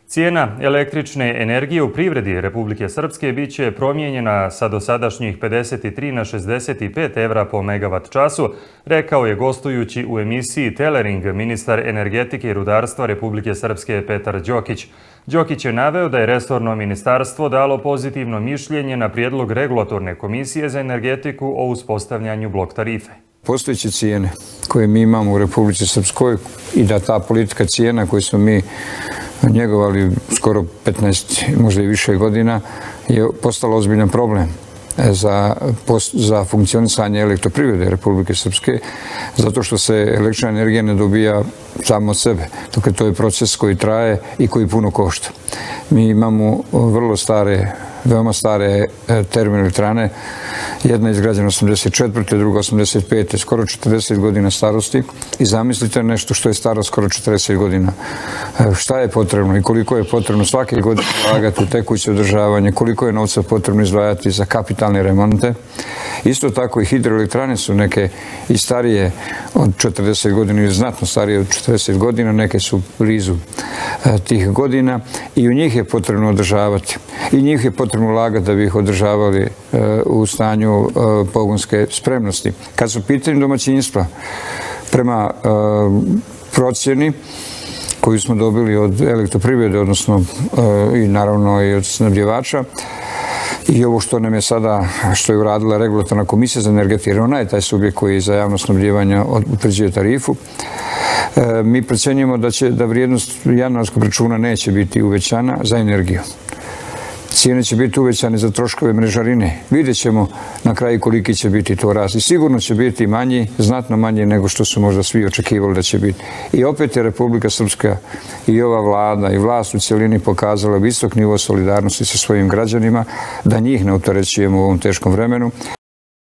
Cijena električne energije u privredi Republike Srpske biće promijenjena sa dosadašnjih 53 na 65 evra po megavat času, rekao je gostujući u emisiji Telering ministar energetike i rudarstva Republike Srpske Petar Đokić. Đokić je naveo da je resorno ministarstvo dalo pozitivno mišljenje na prijedlog regulatorne komisije za energetiku o uspostavljanju blok tarife. Postojeće cijene koje mi imamo u Republici Srpskoj i da ta politika cijena koju smo mi njegovali skoro 15, možda i više godina, je postala ozbiljan problem za funkcionisanje elektroprivrede Republike Srpske, zato što se električna energija ne dobija samo od sebe. Dakle, to je proces koji traje i koji puno košta. Mi imamo veoma stare termoelektrane, jedna je izgrađena 84. druga 85. skoro 40 godina starosti i zamislite nešto što je staro skoro 40 godina. Šta je potrebno i koliko je potrebno svake godine ulagati u tekuće održavanje, koliko je novca potrebno izdvajati za kapitalne remonte. Isto tako i hidroelektrane su neke i starije od 40 godina ili znatno starije od 40 godina, neke su blizu tih godina i u njih je potrebno održavati. I njih je potrebno ulagati da bi ih održavali u stanju pogonske spremnosti. Kad su pitanje domaćinstva, prema procjeni koju smo dobili od elektroprivrede, odnosno i naravno i od snabdjevača, i ovo što nam je sada, što je uradila regulatorna komisija za energetiku, jer ona je taj subjekt koji za javno snabdjevanje utvrđuje tarifu, mi procjenjujemo da vrijednost januarskog računa neće biti uvećana za energiju. Cijene će biti uvećane za troškove mrežarine. Vidjet ćemo na kraju koliki će biti to rast. I sigurno će biti manji, znatno manji nego što su možda svi očekivali da će biti. I opet je Republika Srpska i ova vlada i vlast u cjelini pokazala visok nivo solidarnosti sa svojim građanima, da njih ne opterećujemo u ovom teškom vremenu.